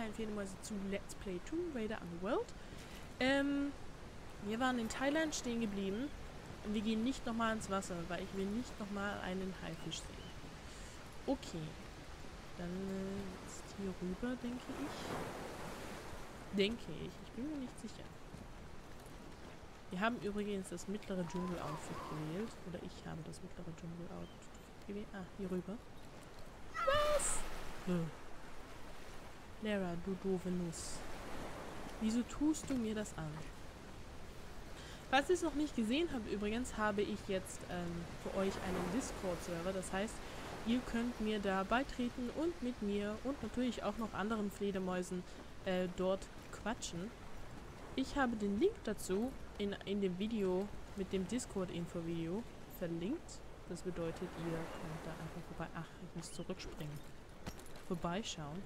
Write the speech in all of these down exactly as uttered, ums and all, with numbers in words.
kleinen Fledermäuse zu Let's Play Tomb Raider Underworld. Ähm, wir waren in Thailand stehen geblieben und wir gehen nicht nochmal ins Wasser, weil ich will nicht nochmal einen Haifisch sehen. Okay, dann äh, jetzt hier rüber, denke ich. Denke ich, ich bin mir nicht sicher. Wir haben übrigens das mittlere Dschungel-Outfit gewählt. Oder ich habe das mittlere Dschungel-Outfit gewählt. Ah, hier rüber. Was? Hm. Lara, du doofe Nuss. Wieso tust du mir das an? Falls ihr es noch nicht gesehen habt, übrigens, habe ich jetzt ähm, für euch einen Discord-Server. Das heißt, ihr könnt mir da beitreten und mit mir und natürlich auch noch anderen Fledermäusen äh, dort quatschen. Ich habe den Link dazu in, in dem Video mit dem Discord-Info-Video verlinkt. Das bedeutet, ihr könnt da einfach vorbei... Ach, ich muss zurückspringen. Vorbeischauen.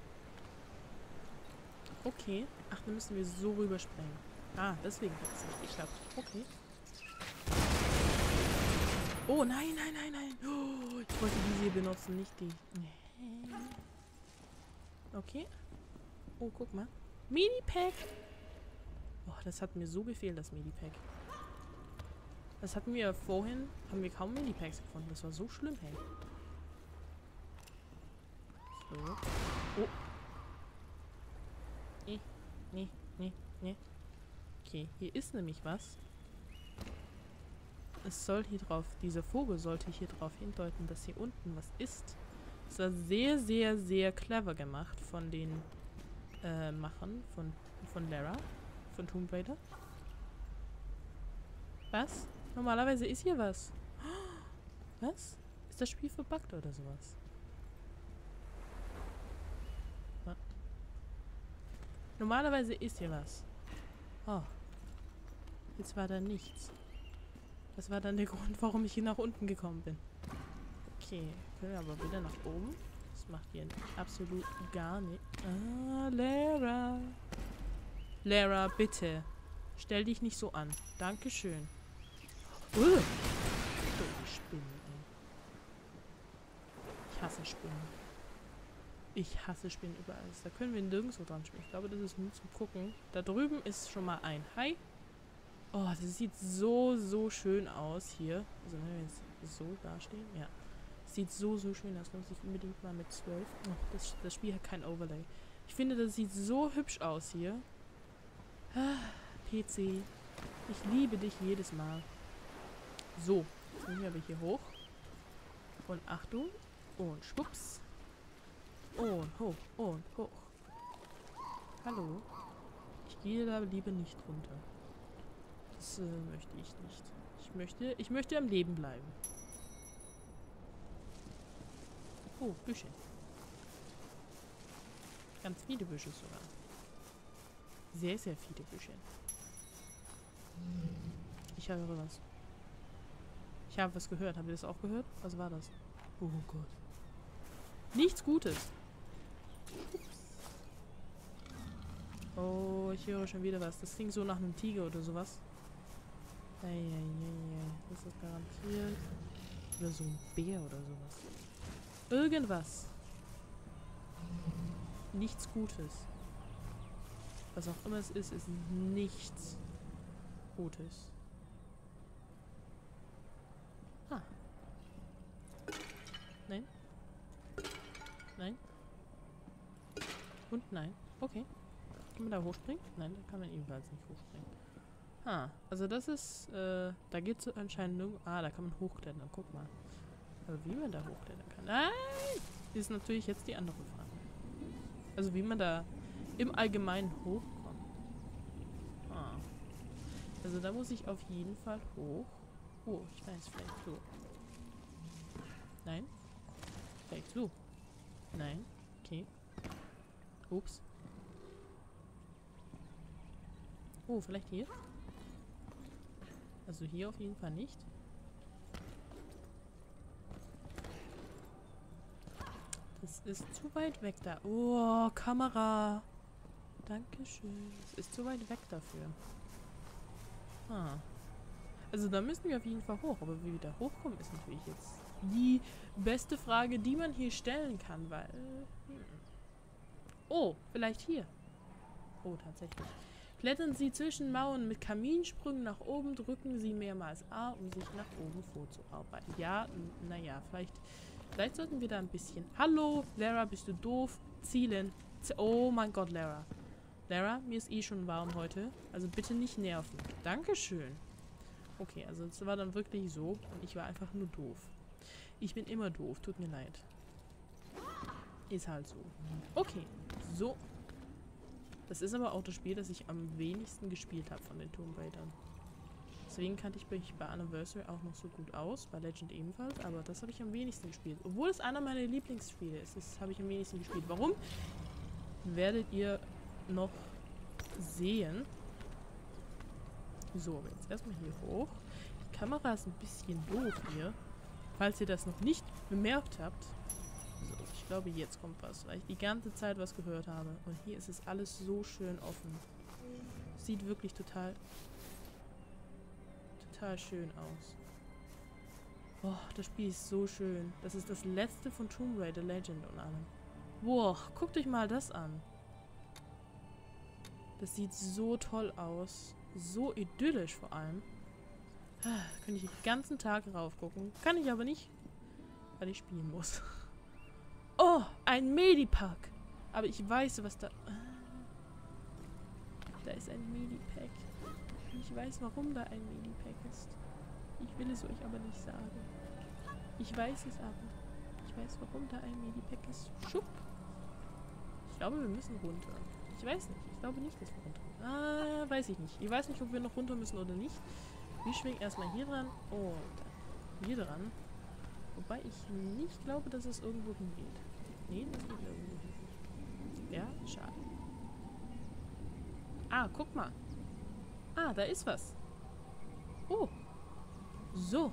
Okay. Ach, dann müssen wir so rüberspringen. Ah, deswegen hat es nicht geklappt. Okay. Oh, nein, nein, nein, nein. Oh, ich wollte diese hier benutzen, nicht die. Okay. Oh, guck mal. Mini-Pack. Oh, das hat mir so gefehlt, das Mini-Pack. Das hatten wir vorhin, haben wir kaum Mini-Packs gefunden. Das war so schlimm, hey. So. Oh. Nee, nee, nee, nee. Okay, hier ist nämlich was. Es soll hier drauf, dieser Vogel sollte hier drauf hindeuten, dass hier unten was ist. Es war sehr, sehr, sehr clever gemacht von den äh, Machern von, von Lara, von Tomb Raider. Was? Normalerweise ist hier was. Was? Ist das Spiel verbuggt oder sowas? Was? Normalerweise ist hier was. Oh. Jetzt war da nichts. Das war dann der Grund, warum ich hier nach unten gekommen bin. Okay, können wir aber wieder nach oben. Das macht hier absolut gar nicht. Ah, Lara. Lara, bitte. Stell dich nicht so an. Dankeschön. Uh. Oh, die Spinnen, ey. Ich hasse Spinnen. Ich hasse Spinnen überall. Da können wir nirgendwo dran spielen. Ich glaube, das ist nur zum Gucken. Da drüben ist schon mal ein Hai. Oh, das sieht so, so schön aus hier. Also wenn wir jetzt so dastehen, ja. Sieht so, so schön aus. Muss ich unbedingt mal mit zwölf. Oh, das, das Spiel hat kein Overlay. Ich finde, das sieht so hübsch aus hier. Ah, P C. Ich liebe dich jedes Mal. So, jetzt gehen wir aber hier hoch. Und Achtung. Und schwupps. Und hoch. Und hoch. Hallo. Ich gehe da lieber nicht runter. Das äh, möchte ich nicht. Ich möchte, ich möchte am Leben bleiben. Oh, Büsche. Ganz viele Büsche sogar. Sehr, sehr viele Büsche. Ich höre was. Ich habe was gehört. Habt ihr das auch gehört? Was war das? Oh Gott. Nichts Gutes. Oh, ich höre schon wieder was. Das klingt so nach einem Tiger oder sowas. Eieiei. Das ist garantiert. Oder so ein Bär oder sowas. Irgendwas. Nichts Gutes. Was auch immer es ist, ist nichts Gutes. Ah. Nein. Nein. Und nein. Okay. Kann man da hochspringen? Nein, da kann man ebenfalls nicht hochspringen. Ah, also das ist, äh, da geht es anscheinend nur... Ah, da kann man hochklettern, guck mal. Aber wie man da hochklettern kann... Nein! Ist natürlich jetzt die andere Frage. Also wie man da im Allgemeinen hochkommt. Ah. Also da muss ich auf jeden Fall hoch. Oh, ich weiß, vielleicht so. Nein? Vielleicht so. Nein? Okay. Ups. Oh, vielleicht hier? Also hier auf jeden Fall nicht. Das ist zu weit weg da. Oh, Kamera. Dankeschön. Es ist zu weit weg dafür. Ah. Also da müssen wir auf jeden Fall hoch. Aber wie wir da hochkommen, ist natürlich jetzt die beste Frage, die man hier stellen kann, weil... Hm. Oh, vielleicht hier. Oh, tatsächlich. Klettern Sie zwischen Mauern mit Kaminsprüngen nach oben, drücken Sie mehrmals A, um sich nach oben vorzuarbeiten. Ja, naja, vielleicht, vielleicht sollten wir da ein bisschen... Hallo, Lara, bist du doof? Zielen. Z oh mein Gott, Lara. Lara, mir ist eh schon warm heute. Also bitte nicht nerven. Dankeschön. Okay, also es war dann wirklich so und ich war einfach nur doof. Ich bin immer doof, tut mir leid. Ist halt so. Okay, so. Das ist aber auch das Spiel, das ich am wenigsten gespielt habe von den Tomb Raidern. Deswegen kannte ich mich bei Anniversary auch noch so gut aus, bei Legend ebenfalls, aber das habe ich am wenigsten gespielt. Obwohl es einer meiner Lieblingsspiele ist, das habe ich am wenigsten gespielt. Warum? Werdet ihr noch sehen. So, aber jetzt erstmal hier hoch. Die Kamera ist ein bisschen doof hier, falls ihr das noch nicht bemerkt habt. So, ich glaube, jetzt kommt was, weil ich die ganze Zeit was gehört habe. Und hier ist es alles so schön offen. Sieht wirklich total, total schön aus. Boah, das Spiel ist so schön. Das ist das letzte von Tomb Raider Legend und allem. Boah, guckt euch mal das an. Das sieht so toll aus. So idyllisch vor allem. Da könnte ich den ganzen Tag rauf gucken. Kann ich aber nicht, weil ich spielen muss. Oh, ein Medipack. Aber ich weiß, was da... Da ist ein Medipack. Ich weiß, warum da ein Medipack ist. Ich will es euch aber nicht sagen. Ich weiß es aber. Ich weiß, warum da ein Medipack ist. Schupp. Ich glaube, wir müssen runter. Ich weiß nicht. Ich glaube nicht, dass wir runter müssen. Ah, weiß ich nicht. Ich weiß nicht, ob wir noch runter müssen oder nicht. Wir schwingen erstmal hier dran und hier dran. Wobei ich nicht glaube, dass es irgendwo hingeht. Nee, das geht irgendwo hin. Ja, schade. Ah, guck mal. Ah, da ist was. Oh. So.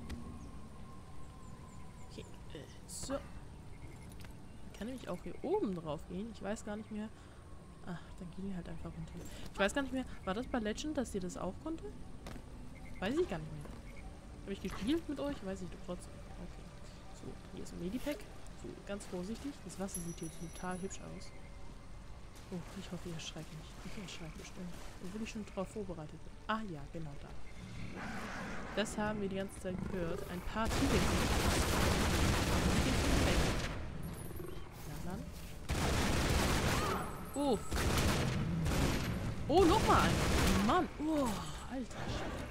Okay. Äh, so. Ich kann nämlich auch hier oben drauf gehen. Ich weiß gar nicht mehr. Ach, dann gehen die halt einfach runter. Ich weiß gar nicht mehr. War das bei Legend, dass ihr das auch konnte? Weiß ich gar nicht mehr. Habe ich gespielt mit euch? Weiß ich doch trotzdem. Okay. So, hier ist ein Medipack. So, ganz vorsichtig. Das Wasser sieht hier total hübsch aus. Oh, ich hoffe, ihr erschreckt nicht. Ich erschrecke bestimmt. Obwohl ich schon darauf vorbereitet bin. Ah ja, genau da. Das haben wir die ganze Zeit gehört. Ein paar Tiger. Na dann. Oh. Oh, nochmal ein. Mann. Oh, alter Scheiße.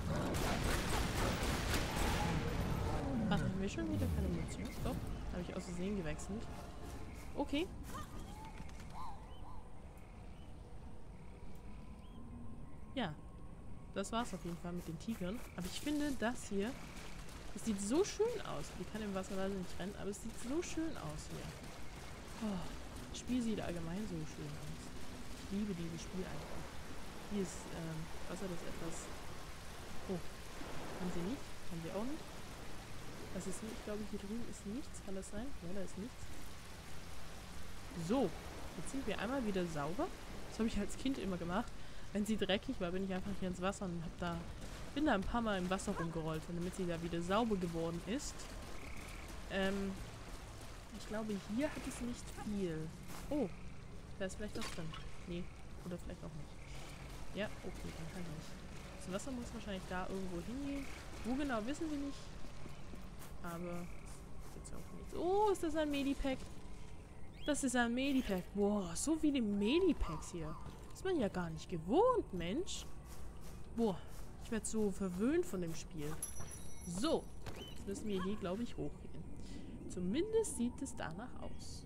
Ach, haben wir schon wieder keine Munition? Doch. Habe ich aus Versehen gewechselt. Okay. Ja. Das war's auf jeden Fall mit den Tigern. Aber ich finde, das hier, das sieht so schön aus. Die kann im Wasser leider nicht rennen, aber es sieht so schön aus hier. Oh, das Spiel sieht allgemein so schön aus. Ich liebe dieses Spiel einfach. Hier ist, ähm, Wasser, das etwas... Oh. Haben sie nicht? Haben sie auch nicht? Das ist nicht, ich glaube, hier drüben ist nichts. Kann das sein? Ja, da ist nichts. So. Jetzt sind wir einmal wieder sauber. Das habe ich als Kind immer gemacht. Wenn sie dreckig war, bin ich einfach hier ins Wasser und hab da, bin da ein paar Mal im Wasser rumgerollt, damit sie da wieder sauber geworden ist. Ähm, ich glaube, hier hat es nicht viel. Oh, da ist vielleicht was drin. Nee, oder vielleicht auch nicht. Ja, okay, dann kann ich. Das Wasser muss wahrscheinlich da irgendwo hingehen. Wo genau, wissen wir nicht. Aber jetzt auch nichts. Oh, ist das ein Medipack? Das ist ein Medipack. Boah, so viele Medipacks hier. Ist man ja gar nicht gewohnt, Mensch. Boah, ich werde so verwöhnt von dem Spiel. So, jetzt müssen wir hier, glaube ich, hochgehen. Zumindest sieht es danach aus.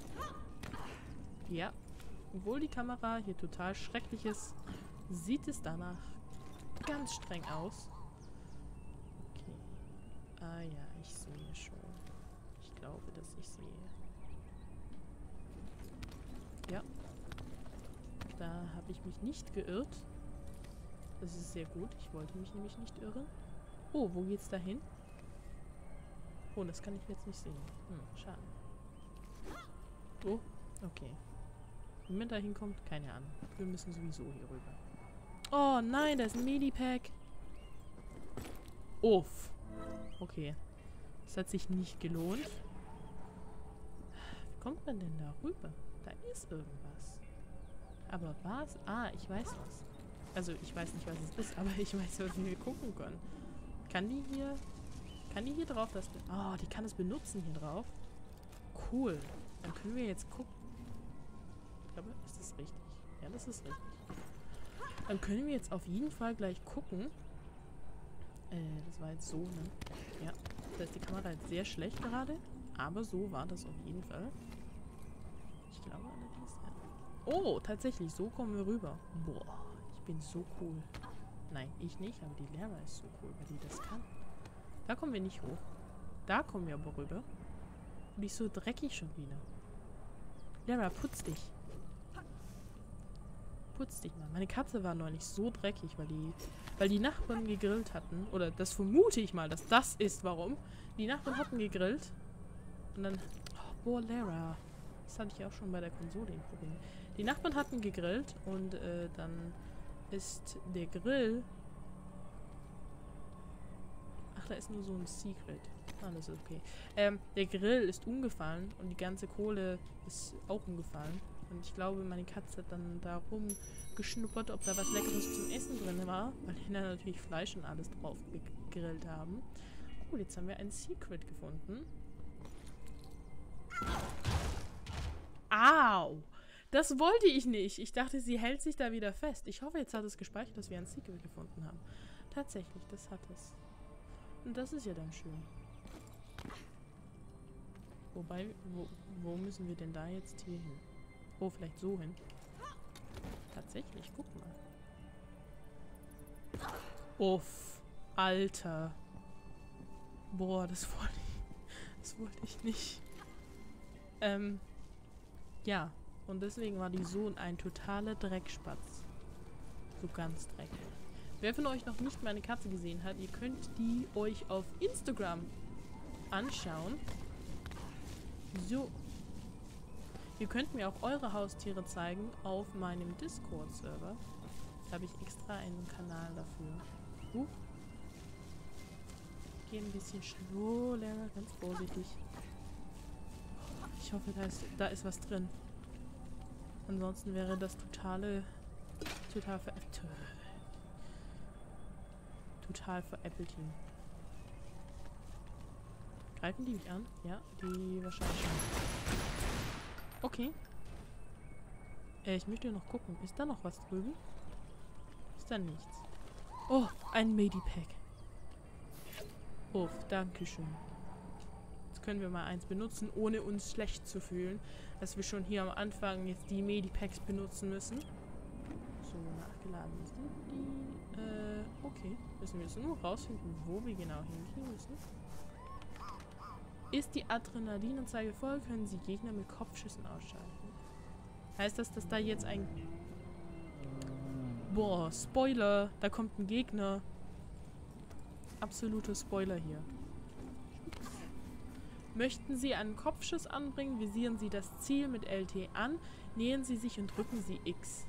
Ja, obwohl die Kamera hier total schrecklich ist, sieht es danach ganz streng aus. Okay. Ah ja, ich sehe schon. Ich glaube, dass ich sehe. Ja. Da habe ich mich nicht geirrt. Das ist sehr gut. Ich wollte mich nämlich nicht irren. Oh, wo geht's da hin? Oh, das kann ich jetzt nicht sehen. Hm, schade. Oh, okay. Wie man da hinkommt, keine Ahnung. Wir müssen sowieso hier rüber. Oh nein, da ist ein Medipack. Uff. Okay. Das hat sich nicht gelohnt. Wir kommt man denn da rüber? Da ist irgendwas. Aber was? Ah, ich weiß was. Also ich weiß nicht, was es ist, aber ich weiß, was wir gucken können. Kann die hier... Kann die hier drauf das... Oh, die kann es benutzen hier drauf. Cool. Dann können wir jetzt gucken. Ich glaube, ist das richtig? Ja, das ist richtig. Dann können wir jetzt auf jeden Fall gleich gucken. Äh, das war jetzt so, ne? Ja. Da ist die Kamera jetzt sehr schlecht gerade. Aber so war das auf jeden Fall. Ich glaube allerdings, ja. Oh, tatsächlich, so kommen wir rüber. Boah, ich bin so cool. Nein, ich nicht, aber die Lara ist so cool, weil die das kann. Da kommen wir nicht hoch. Da kommen wir aber rüber. Und die ist so dreckig schon wieder. Lara, putz dich. Putz dich mal. Meine Katze war neulich so dreckig, weil die, weil die Nachbarn gegrillt hatten. Oder das vermute ich mal, dass das ist, warum. Die Nachbarn hatten gegrillt. Und dann... Oh, boah, Lara. Das hatte ich auch schon bei der Konsole im Problem. Die Nachbarn hatten gegrillt und äh, dann ist der Grill... Ach, da ist nur so ein Secret. Ah, das ist okay. Ähm, der Grill ist umgefallen und die ganze Kohle ist auch umgefallen. Und ich glaube, meine Katze hat dann da rumgeschnuppert, ob da was Leckeres zum Essen drin war. Weil die da natürlich Fleisch und alles drauf gegrillt haben. Cool, jetzt haben wir ein Secret gefunden. Au! Das wollte ich nicht. Ich dachte, sie hält sich da wieder fest. Ich hoffe, jetzt hat es gespeichert, dass wir ein Secret gefunden haben. Tatsächlich, das hat es. Und das ist ja dann schön. Wobei, wo, wo müssen wir denn da jetzt hier hin? Oh, vielleicht so hin. Tatsächlich, guck mal. Uff, Alter. Boah, das wollte ich, das wollte ich nicht. Ähm, ja. Und deswegen war die so ein totaler Dreckspatz. So ganz dreckig. Wer von euch noch nicht meine Katze gesehen hat, ihr könnt die euch auf Instagram anschauen. So. Ihr könnt mir auch eure Haustiere zeigen auf meinem Discord-Server. Da habe ich extra einen Kanal dafür. Uh. Ich gehe ein bisschen schneller, ganz vorsichtig. Ich hoffe, da ist, da ist was drin. Ansonsten wäre das totale... Total veräppelt. Total veräppelt hier. Greifen die mich an? Ja, die wahrscheinlich schon. Okay. Äh, ich möchte noch gucken. Ist da noch was drüben? Ist da nichts. Oh, ein Medipack. Oh, danke schön. Jetzt können wir mal eins benutzen, ohne uns schlecht zu fühlen, dass wir schon hier am Anfang jetzt die Medipacks benutzen müssen. So, nachgeladen sind die. Äh, okay. Müssen wir jetzt nur rausfinden, wo wir genau hingehen müssen. Ist die Adrenalinanzeige voll, können Sie Gegner mit Kopfschüssen ausschalten. Heißt das, dass da jetzt ein... Boah, Spoiler! Da kommt ein Gegner. Absolute Spoiler hier. Möchten Sie einen Kopfschuss anbringen, visieren Sie das Ziel mit L T an, nähern Sie sich und drücken Sie X.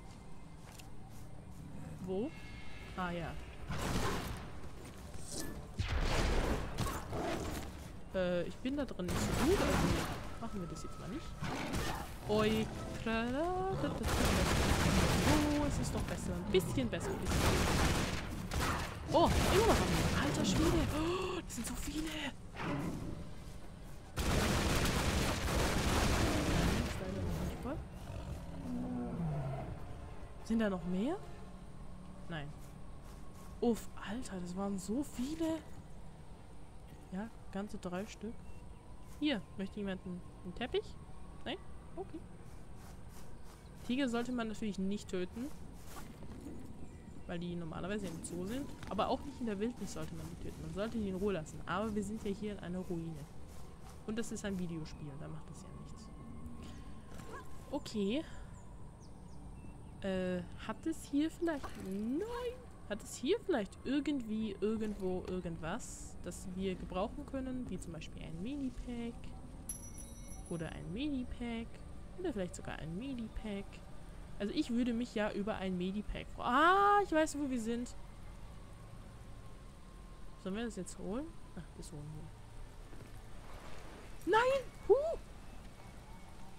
Wo? Ah ja. Äh, ich bin da drin nicht so gut, also machen wir das jetzt mal nicht. Oi. Oh, es ist doch besser. Ein bisschen besser. Ein bisschen besser. Oh, immer noch ein alter Schwede. Oh, das sind so viele. Sind da noch mehr? Nein. Uff, Alter, das waren so viele. Ja, ganze drei Stück. Hier, möchte jemand einen, einen Teppich? Nein? Okay. Tiger sollte man natürlich nicht töten. Weil die normalerweise im Zoo sind. Aber auch nicht in der Wildnis sollte man die töten. Man sollte die in Ruhe lassen. Aber wir sind ja hier in einer Ruine. Und das ist ein Videospiel. Da macht das ja nichts. Okay. Äh, hat es hier vielleicht... Nein! Hat es hier vielleicht irgendwie, irgendwo, irgendwas, das wir gebrauchen können? Wie zum Beispiel ein Medipack. Oder ein Medipack. Oder vielleicht sogar ein Medipack. Also ich würde mich ja über ein Medipack freuen. Ah, ich weiß, wo wir sind. Sollen wir das jetzt holen? Ach, das holen wir. Nein! Huh!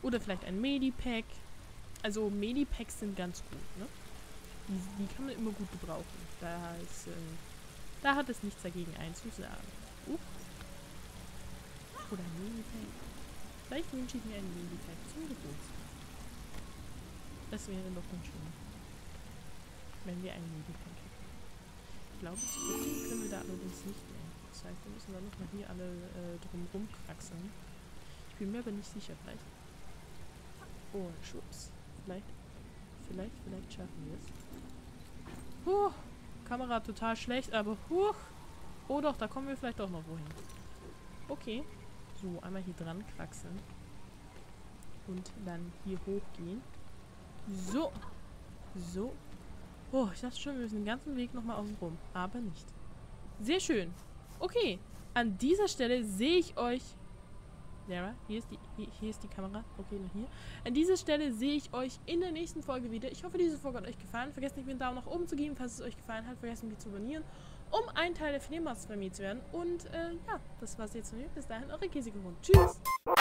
Oder vielleicht ein Medipack. Also Medipacks sind ganz gut, ne? Die, die kann man immer gut gebrauchen. Da ist, äh, da hat es nichts dagegen einzusagen. Uh. Oder ein Medipack. Vielleicht wünsche ich mir ein Medipack zum Geburtstag. Das wäre doch ganz schön. Wenn wir ein Medipack hätten. Ich glaube, das können wir da allerdings nicht mehr. Das heißt, wir müssen dann nochmal hier alle äh, drum rumkraxeln. Ich bin mir aber nicht sicher. Vielleicht. Oh, Schubs. Vielleicht, vielleicht, vielleicht schaffen wir es. Huh, Kamera total schlecht, aber huch. Oh doch, da kommen wir vielleicht doch noch wohin. Okay. So, einmal hier dran kraxeln. Und dann hier hochgehen. So. So. Oh, ich dachte schon, wir müssen den ganzen Weg nochmal außen rum. Aber nicht. Sehr schön. Okay. An dieser Stelle sehe ich euch... Lara, hier ist die, hier, hier ist die Kamera. Okay, noch hier. An dieser Stelle sehe ich euch in der nächsten Folge wieder. Ich hoffe, diese Folge hat euch gefallen. Vergesst nicht, mir einen Daumen nach oben zu geben, falls es euch gefallen hat. Vergesst mich zu abonnieren, um ein Teil der Filmmaster bei mir zu werden. Und äh, ja, das war's jetzt von mir. Bis dahin, eure Käsekuchen. Tschüss!